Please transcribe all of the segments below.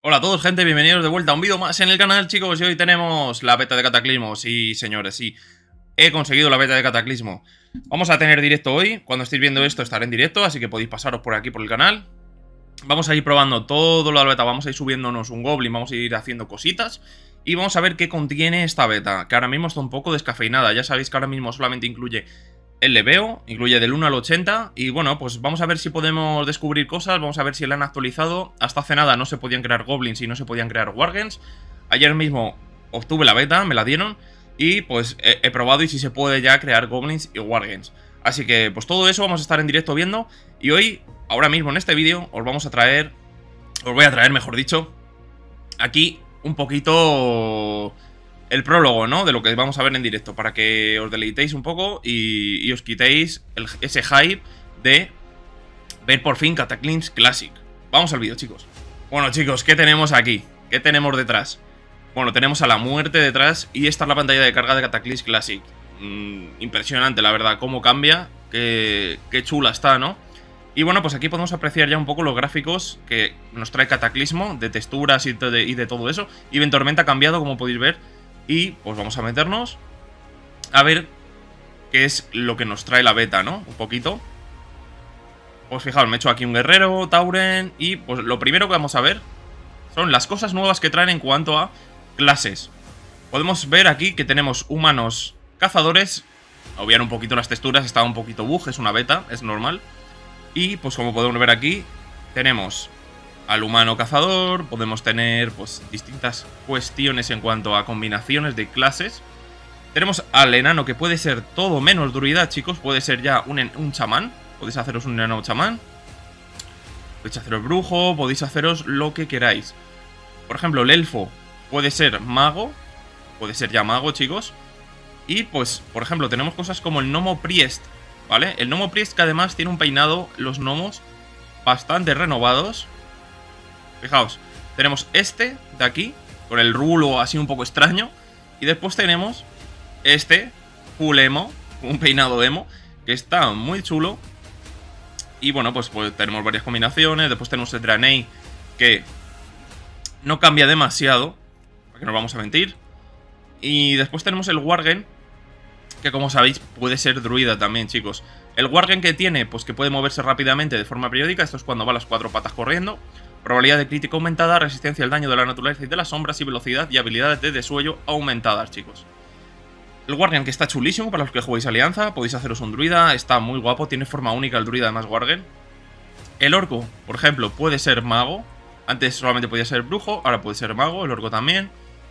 Hola a todos, gente, bienvenidos de vuelta a un vídeo más en el canal, chicos. Y hoy tenemos la beta de Cataclismo. Sí, señores, sí, he conseguido la beta de Cataclismo. Vamos a tener directo hoy. Cuando estéis viendo esto estaré en directo, así que podéis pasaros por aquí por el canal. Vamos a ir probando todo la beta, vamos a ir subiéndonos un Goblin, vamos a ir haciendo cositas. Y vamos a ver qué contiene esta beta, que ahora mismo está un poco descafeinada. Ya sabéis que ahora mismo solamente incluye el leveo, incluye del 1 al 80. Y bueno, pues vamos a ver si podemos descubrir cosas. Vamos a ver si la han actualizado. Hasta hace nada no se podían crear goblins y no se podían crear wargens. Ayer mismo obtuve la beta, me la dieron. Y pues he probado y si se puede ya crear goblins y wargens. Así que pues todo eso vamos a estar en directo viendo. Y hoy, ahora mismo en este vídeo, os voy a traer, mejor dicho, aquí un poquito el prólogo, ¿no? De lo que vamos a ver en directo, para que os deleitéis un poco y os quitéis ese hype de ver por fin Cataclysm Classic. Vamos al vídeo, chicos. Bueno, chicos, ¿qué tenemos aquí? ¿Qué tenemos detrás? Bueno, tenemos a la muerte detrás y esta es la pantalla de carga de Cataclysm Classic. Impresionante, la verdad, cómo cambia, qué chula está, ¿no? Y bueno, pues aquí podemos apreciar ya un poco los gráficos que nos trae Cataclismo, de texturas y de todo eso. Y Ventormenta ha cambiado, como podéis ver. Y pues vamos a meternos a ver qué es lo que nos trae la beta, ¿no? Un poquito. Pues fijaos, me he hecho aquí un guerrero, Tauren. Y pues lo primero que vamos a ver son las cosas nuevas que traen en cuanto a clases. Podemos ver aquí que tenemos humanos cazadores. Obviar un poquito las texturas, está un poquito bug, es una beta, es normal. Y pues como podemos ver aquí, tenemos al humano cazador, podemos tener pues distintas cuestiones en cuanto a combinaciones de clases. Tenemos al enano que puede ser todo menos druida, chicos, puede ser ya un chamán. Podéis haceros un enano chamán, podéis haceros brujo, podéis haceros lo que queráis. Por ejemplo, el elfo puede ser mago, puede ser ya mago, chicos. Y pues, por ejemplo, tenemos cosas como el gnomo priest, ¿vale? El gnomo priest que además tiene un peinado, los gnomos, bastante renovados. Fijaos, tenemos este de aquí, con el rulo así un poco extraño. Y después tenemos este, full emo, un peinado emo, que está muy chulo. Y bueno, pues tenemos varias combinaciones. Después tenemos el Draenei, que no cambia demasiado, porque no vamos a mentir. Y después tenemos el Worgen, que como sabéis puede ser druida también, chicos. El Worgen que tiene, pues que puede moverse rápidamente de forma periódica. Esto es cuando va a las 4 patas corriendo. Probabilidad de crítico aumentada, resistencia al daño de la naturaleza y de las sombras y velocidad y habilidades de desuello aumentadas, chicos. El Worgen que está chulísimo para los que juguéis Alianza, podéis haceros un druida, está muy guapo, tiene forma única el druida además Worgen. El orco, por ejemplo, puede ser mago. Antes solamente podía ser brujo, ahora puede ser mago, el orco también.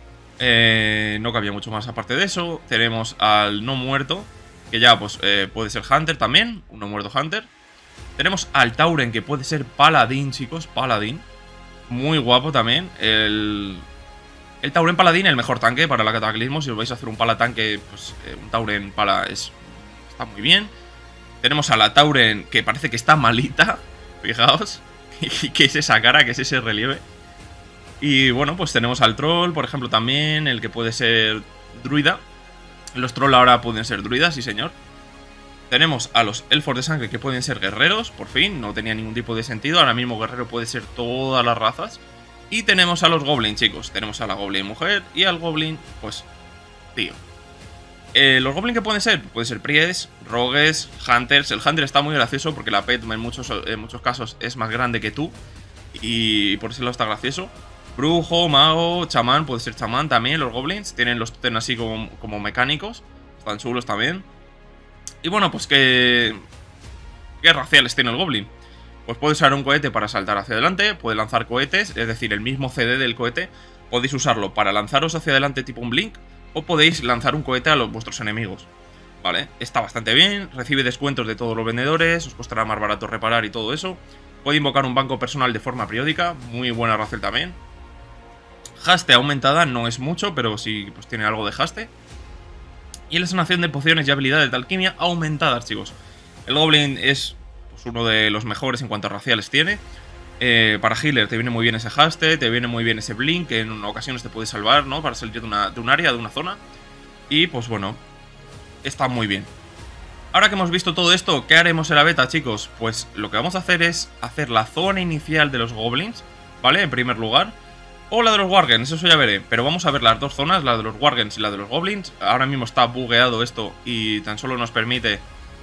No cambia mucho más aparte de eso. Tenemos al no muerto, que ya pues puede ser Hunter también, un no muerto Hunter. Tenemos al Tauren, que puede ser paladín, chicos, paladín. Muy guapo también. El Tauren paladín, el mejor tanque para la Cataclismo. Si os vais a hacer un pala tanque, pues un Tauren pala está muy bien. Tenemos a la Tauren, que parece que está malita. Fijaos. ¿Qué es esa cara? ¿Qué es ese relieve? Y bueno, pues tenemos al troll, por ejemplo, también, el que puede ser druida. Los troll ahora pueden ser druidas, sí señor. Tenemos a los elfos de sangre que pueden ser guerreros, por fin, no tenía ningún tipo de sentido. Ahora mismo guerrero puede ser todas las razas. Y tenemos a los goblins, chicos. Tenemos a la goblin mujer y al goblin, pues, tío. Los goblins que pueden ser priest, rogues, hunters. El hunter está muy gracioso porque la pet en muchos casos es más grande que tú. Y por eso lo está gracioso. Brujo, mago, chamán, puede ser chamán también. Los goblins tienen los totem así como mecánicos. Están chulos también. Y bueno, pues ¿qué raciales tiene el goblin? Pues puede usar un cohete para saltar hacia adelante, puede lanzar cohetes, es decir, el mismo CD del cohete. Podéis usarlo para lanzaros hacia adelante tipo un blink, o podéis lanzar un cohete a vuestros enemigos. Vale, está bastante bien, recibe descuentos de todos los vendedores, os costará más barato reparar y todo eso. Puede invocar un banco personal de forma periódica, muy buena racial también. Haste aumentada, no es mucho, pero sí pues tiene algo de haste. Y la sanación de pociones y habilidades de alquimia aumentadas, chicos. El Goblin es pues, uno de los mejores en cuanto a raciales tiene. Para healer te viene muy bien ese haste, te viene muy bien ese blink, que en ocasiones te puede salvar, ¿no? Para salir de un área, de una zona. Y pues bueno, está muy bien. Ahora que hemos visto todo esto, ¿qué haremos en la beta, chicos? Pues lo que vamos a hacer es hacer la zona inicial de los Goblins, ¿vale? En primer lugar. O la de los Wargens, eso ya veré. Pero vamos a ver las dos zonas, la de los Wargens y la de los Goblins. Ahora mismo está bugueado esto y tan solo nos permite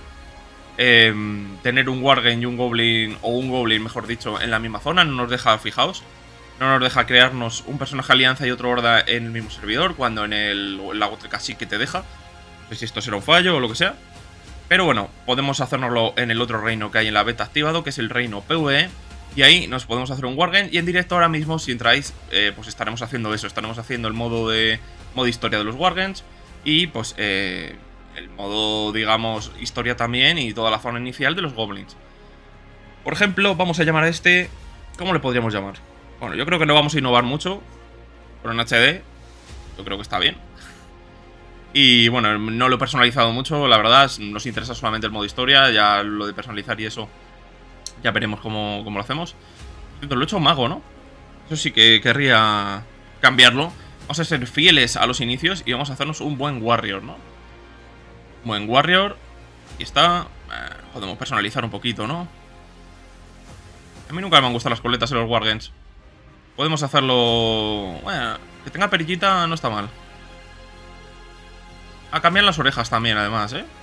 tener un Wargen y un Goblin, o un Goblin mejor dicho, en la misma zona. No nos deja, fijaos, no nos deja crearnos un personaje alianza y otro horda en el mismo servidor, cuando en la Gotrek sí que te deja. No sé si esto será un fallo o lo que sea. Pero bueno, podemos hacérnoslo en el otro reino que hay en la beta activado, que es el reino PvE. Y ahí nos podemos hacer un Wargame. Y en directo ahora mismo, si entráis, pues estaremos haciendo eso. Estaremos haciendo el modo historia de los Wargames. Y pues el modo, digamos, historia también. Y toda la zona inicial de los Goblins. Por ejemplo, vamos a llamar a este... ¿Cómo le podríamos llamar? Bueno, yo creo que no vamos a innovar mucho. Pero en HD, yo creo que está bien. Y bueno, no lo he personalizado mucho, la verdad. Nos interesa solamente el modo historia. Ya lo de personalizar y eso, ya veremos cómo lo hacemos. Lo he hecho mago, ¿no? Eso sí que querría cambiarlo. Vamos a ser fieles a los inicios y vamos a hacernos un buen warrior, ¿no? Buen warrior. Aquí está. Podemos personalizar un poquito, ¿no? A mí nunca me han gustado las coletas en los wargames. Podemos hacerlo... Bueno, que tenga perillita no está mal. A cambiar las orejas también, además, ¿eh?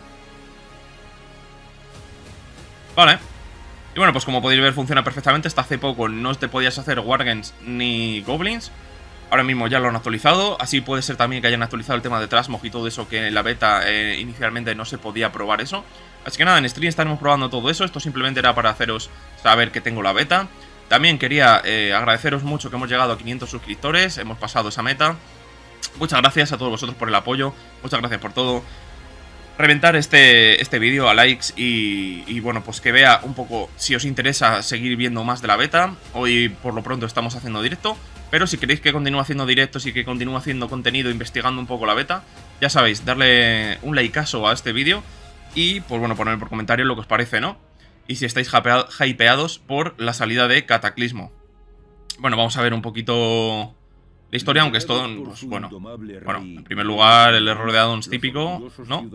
Vale. Y bueno, pues como podéis ver funciona perfectamente. Hasta hace poco no te podías hacer Wargames ni Goblins. Ahora mismo ya lo han actualizado. Así puede ser también que hayan actualizado el tema de Transmog y todo eso, que en la beta inicialmente no se podía probar eso. Así que nada, en stream estaremos probando todo eso. Esto simplemente era para haceros saber que tengo la beta. También quería agradeceros mucho que hemos llegado a 500 suscriptores. Hemos pasado esa meta. Muchas gracias a todos vosotros por el apoyo. Muchas gracias por todo. Reventar este vídeo a likes y bueno, pues que vea un poco si os interesa seguir viendo más de la beta. Hoy por lo pronto estamos haciendo directo, pero si queréis que continúe haciendo directos y que continúe haciendo contenido investigando un poco la beta, ya sabéis, darle un likeazo a este vídeo y pues bueno, ponerme por comentario lo que os parece, ¿no? Y si estáis hypeados por la salida de Cataclismo. Bueno, vamos a ver un poquito la historia, aunque esto, pues bueno, en primer lugar, el error de addons típico, ¿no?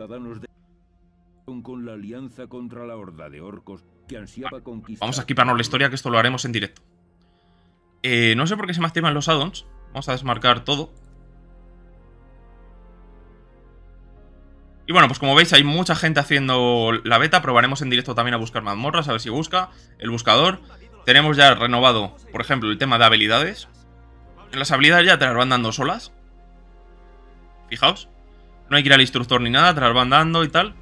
Vamos a equiparnos la historia, que esto lo haremos en directo. No sé por qué se me activan los addons. Vamos a desmarcar todo. Y bueno, pues como veis hay mucha gente haciendo la beta. Probaremos en directo también a buscar mazmorras, a ver si busca el buscador. Tenemos ya renovado, por ejemplo, el tema de habilidades. Las habilidades ya te las van dando solas. Fijaos. No hay que ir al instructor ni nada, te las van dando y tal.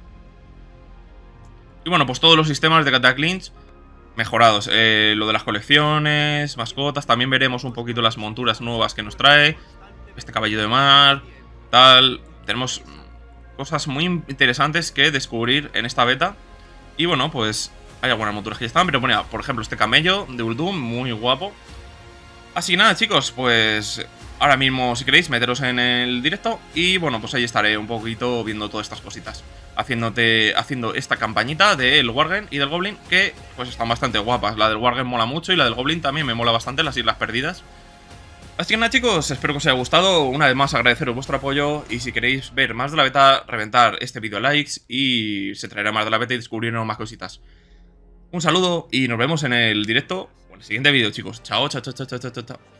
Y bueno, pues todos los sistemas de Cataclysm mejorados. Lo de las colecciones, mascotas. También veremos un poquito las monturas nuevas que nos trae. Este caballo de mar, tal. Tenemos cosas muy interesantes que descubrir en esta beta. Y bueno, pues hay algunas monturas que ya están. Pero bueno, por ejemplo, este camello de Uldum, muy guapo. Así que nada, chicos, pues ahora mismo, si queréis, meteros en el directo. Y bueno, pues ahí estaré un poquito viendo todas estas cositas. Haciendo esta campañita del Wargame y del Goblin, que pues están bastante guapas. La del Wargame mola mucho y la del Goblin también me mola bastante, las Islas Perdidas. Así que nada, chicos, espero que os haya gustado. Una vez más agradeceros vuestro apoyo. Y si queréis ver más de la beta, reventar este vídeo a likes. Y se traerá más de la beta y descubriremos más cositas. Un saludo y nos vemos en el directo o en el siguiente vídeo, chicos. Chao, chao, chao, chao, chao, chao, chao.